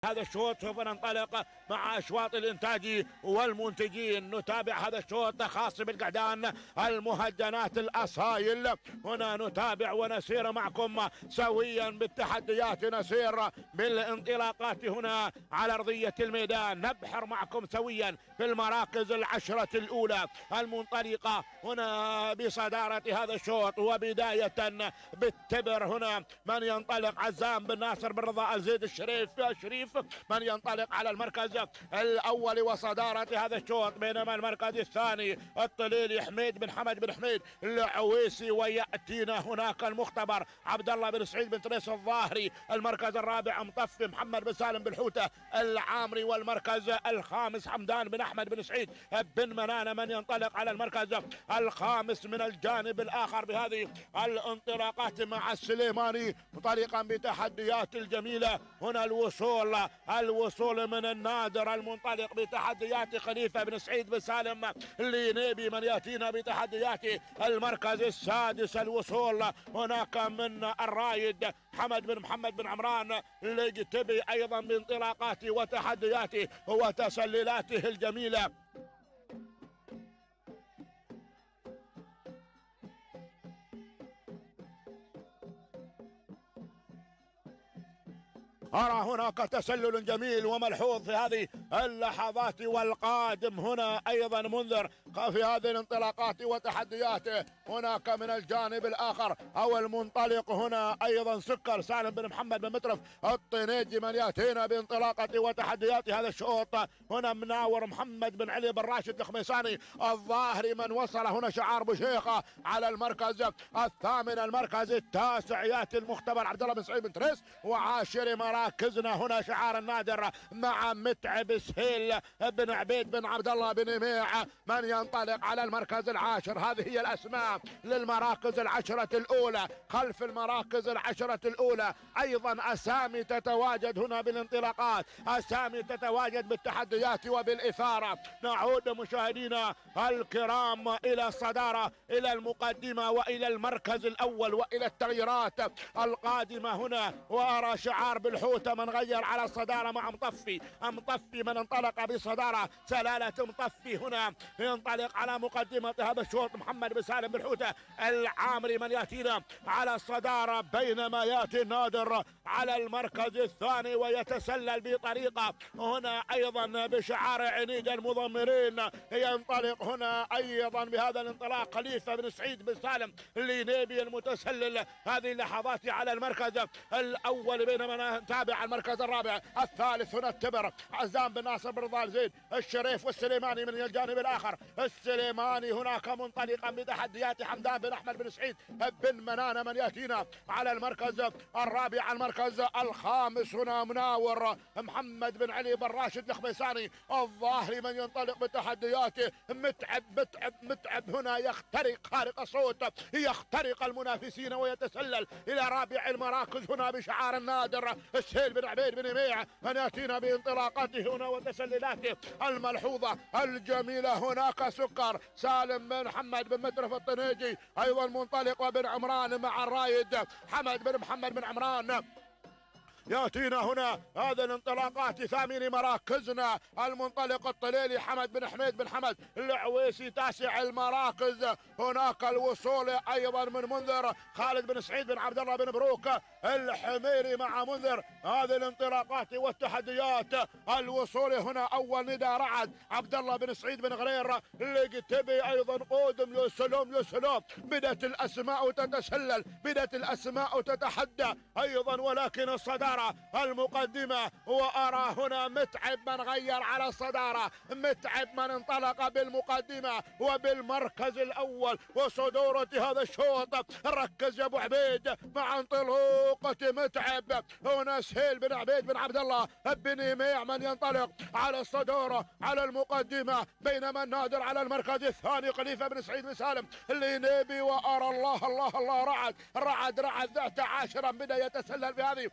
هذا الشوط سوف ننطلق مع أشواط الإنتاج والمنتجين. نتابع هذا الشوط خاص بالقعدان المهجنات الأصايل. هنا نتابع ونسير معكم سويا بالتحديات، نسير بالانطلاقات هنا على أرضية الميدان. نبحر معكم سويا في المراكز العشرة الأولى المنطلقة هنا بصدارة هذا الشوط. وبداية بالتبر هنا من ينطلق عزام بن ناصر بن رضا الزيد الشريف من ينطلق على المركز الأول وصدارة هذا الشوط، بينما المركز الثاني الطليلي حميد بن حمد بن حميد العويسي. ويأتينا هناك المختبر عبد الله بن سعيد بن تريس الظاهري. المركز الرابع مطفي محمد بن سالم بن حوته العامري. والمركز الخامس حمدان بن أحمد بن سعيد بن منانة من ينطلق على المركز الخامس. من الجانب الآخر بهذه الانطلاقات مع السليماني طريقا بتحديات الجميلة. هنا الوصول من النادر المنطلق بتحديات خليفة بن سعيد بن سالم اللينيبي من يأتينا بتحديات المركز السادس. الوصول هناك من الرايد حمد بن محمد بن عمران الليجتبي أيضا بانطلاقاته وتحدياته وتسللاته الجميلة. أرى هناك تسلل جميل وملحوظ في هذه اللحظات. والقادم هنا أيضا منذر في هذه الانطلاقات وتحدياته. هناك من الجانب الآخر أو المنطلق هنا أيضا سكر سالم بن محمد بن مترف الطنيجي من يأتينا بانطلاقة وتحديات هذا الشوط. هنا مناور محمد بن علي بن راشد الخميساني الظاهري من وصل هنا شعار بشيخة على المركز الثامن. المركز التاسع يأتي المختبر عبد الله بن سعيد بن تريس. وعاشر مراكزنا هنا شعار النادر مع متعب سهيل بن عبيد بن عبد الله بن ميع من ينطلق على المركز العاشر. هذه هي الأسماء للمراكز العشرة الأولى. خلف المراكز العشرة الأولى أيضا أسامي تتواجد هنا بالانطلاقات، أسامي تتواجد بالتحديات وبالإثارة. نعود مشاهدينا الكرام إلى الصدارة، إلى المقدمة وإلى المركز الأول وإلى التغييرات القادمة هنا. وأرى شعار بالحوته من غير على الصدارة مع مطفي من انطلق بصدارة. سلالة مطفي هنا ينطلق على مقدمة هذا الشوط محمد بن سالم بالحوته العامري من يأتينا على الصدارة، بينما يأتي النادر على المركز الثاني ويتسلل بطريقة هنا أيضا بشعار عنيد المضمرين. ينطلق هنا أيضا بهذا الانطلاق خليفة بن سعيد بن سالم اللينيبي المتسلل هذه اللحظات على المركز الأول، بينما نتابع المركز الرابع الثالث هنا التبر عزام بن ناصر بن رضا الزيد الشريف والسليماني من الجانب الآخر. السليماني هناك منطلقا بتحديات حمدان بن أحمد بن سعيد بن منانة من يأتينا على المركز الرابع. المركز الخامس هنا مناور محمد بن علي بن راشد الخميساني الظاهري من ينطلق بتحدياته. متعب هنا يخترق خارق الصوت، يخترق المنافسين ويتسلل إلى رابع المراكز هنا بشعار النادر السهيل بن عبيد بن ميع من يأتينا بانطلاقاته هنا وتسللاته الملحوظة الجميلة. هناك سكر سالم بن محمد بن مترف الطنيجي أيضا منطلق وبن عمران مع الرايد حمد بن محمد بن عمران. يأتينا هنا هذا الانطلاقات ثامن مراكزنا المنطلق الطليلي حمد بن حميد بن حمد العويسي. تاسع المراكز هناك الوصول أيضا من منذر خالد بن سعيد بن عبد الله بن بروك الحميري مع منذر. هذه الانطلاقات والتحديات الوصول هنا أول ندى رعد عبد الله بن سعيد بن غرير الليجتبي أيضا قودم. يا سلام يا سلام، بدأت الأسماء تتسلل، بدأت الأسماء تتحدى أيضا، ولكن الصدارة المقدمة. وأرى هنا متعب من غير على الصدارة، متعب من انطلق بالمقدمة وبالمركز الأول وصدورة هذا الشوط. ركز يا أبو عبيد مع انطلاقة متعب. هنا سهيل بن عبيد بن عبد الله بن ميع من ينطلق على الصدارة على المقدمة، بينما النادر على المركز الثاني خليفة بن سعيد بن سالم اللينيبي. وأرى الله رعد ذات عاشرا بدأ يتسلل بهذه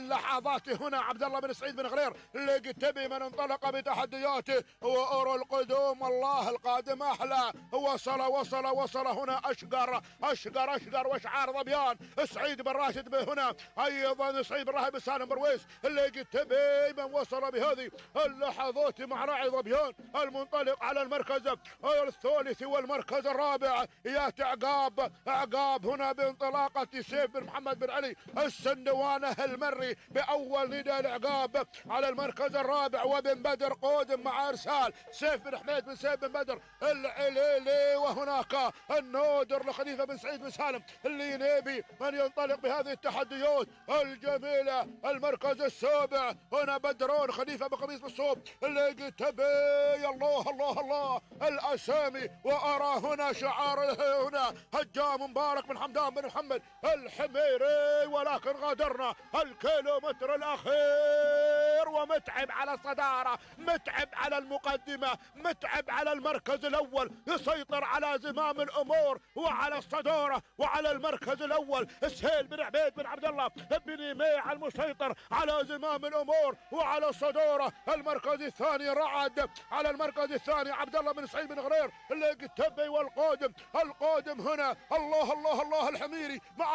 اللحظات هنا عبد الله بن سعيد بن غرير لقتبي من انطلق بتحدياته وأرى القدوم. الله القادم أحلى. وصل هنا أشقر واشعار ظبيان. سعيد بن راشد هنا أيضا سعيد بن راهب سالم برويس لقتبي من وصل بهذه اللحظات مع راعي ظبيان المنطلق على المركز الثالث والمركز الرابع. ياتي عقاب هنا بانطلاقة سيف بن محمد بن علي السندوانة المري بأول نداء العقاب على المركز الرابع. وبن بدر قادم مع إرسال سيف بن حميد بن سيف بن بدر العليلي. وهناك النودر لخليفة بن سعيد بن سالم اللي نبي من ينطلق بهذه التحديات الجميلة. المركز السابع هنا بدرون خليفة بقميص بالصوب اللي قتبي. الله الأسامي. وأرى هنا شعار هنا هجام مبارك بن حمدان بن محمد الحميري. ولكن غادرنا الكيلومتر الأخير ومتعب على الصدارة، متعب على المقدمة، متعب على المركز الأول. يسيطر على زمام الأمور وعلى الصدارة وعلى المركز الأول سهيل بن عبيد بن عبد الله بن يميع المسيطر على زمام الأمور وعلى الصدارة. المركز الثاني رعد على المركز الثاني عبد الله بن سعيد بن غرير اللي قتبي. والقادم هنا الله الحميري مع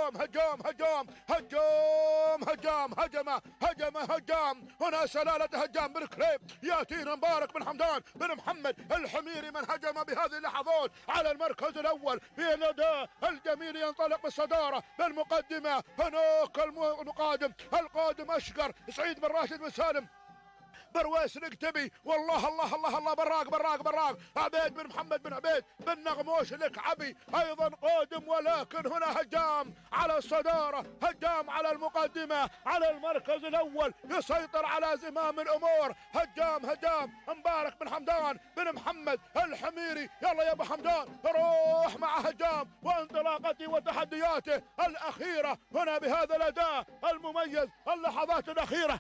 هجام هنا سلالة هجام بن كريب. ياتينا مبارك بن حمدان بن محمد الحميري من هجم بهذه اللحظات على المركز الأول بنداء الجميل ينطلق بالصدارة بالمقدمة. هناك القادم أشقر سعيد بن راشد بن سالم برويس الكتبي. والله براق عبيد بن محمد بن عبيد بن نغموش الكعبي ايضا قادم. ولكن هنا هجام على الصدارة، هجام على المقدمة على المركز الاول يسيطر على زمام الامور. هجام مبارك بن حمدان بن محمد الحميري. يلا يا ابو حمدان روح مع هجام وانطلاقته وتحدياته الاخيرة هنا بهذا الاداء المميز. اللحظات الاخيرة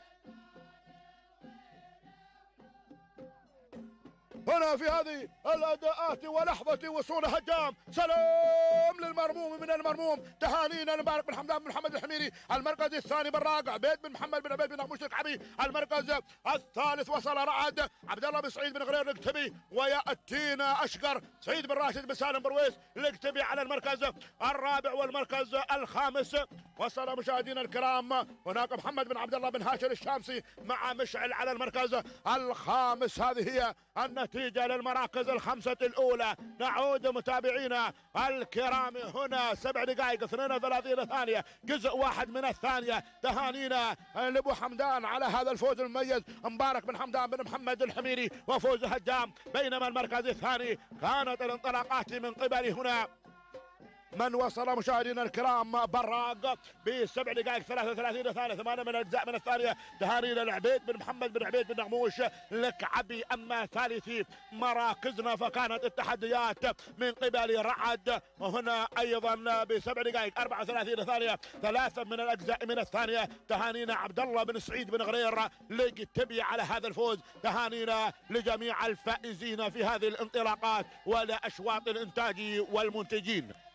هنا في هذه الاداءات ولحظة وصول هجام. سلام للمرموم من المرموم. تهانينا لمبارك بن حمدان بن محمد الحميري. المركز الثاني بالراقع عبيد بن محمد بن عبيد بن نغموش الكعبي. المركز الثالث وصل رعد عبد الله بن سعيد بن غرير الكتبي. وياتينا اشقر سعيد بن راشد بن سالم برويس الكتبي على المركز الرابع والمركز الخامس. وصل مشاهدينا الكرام هناك محمد بن عبد الله بن هاشم الشامسي مع مشعل على المركز الخامس. هذه هي النتيجة للمراكز الخمسة الأولى. نعود متابعينا الكرام هنا 7 دقائق 32 ثانية جزء واحد من الثانية. تهانينا لأبو حمدان على هذا الفوز المميز مبارك بن حمدان بن محمد الحميري وفوز هجام. بينما المركز الثاني كانت الانطلاقات من قبل هنا من وصل مشاهدينا الكرام براق ب7 دقائق 33 ثانية 8 من الاجزاء من الثانية. تهانينا العبيد بن محمد بن عبيد بن نغموش الكعبي. اما ثالثي مراكزنا فكانت التحديات من قبل رعد وهنا ايضا ب7 دقائق 34 ثانية 3 من الاجزاء من الثانية. تهانينا عبد الله بن سعيد بن غرير لقتبي على هذا الفوز. تهانينا لجميع الفائزين في هذه الانطلاقات ولاشواط الانتاج والمنتجين.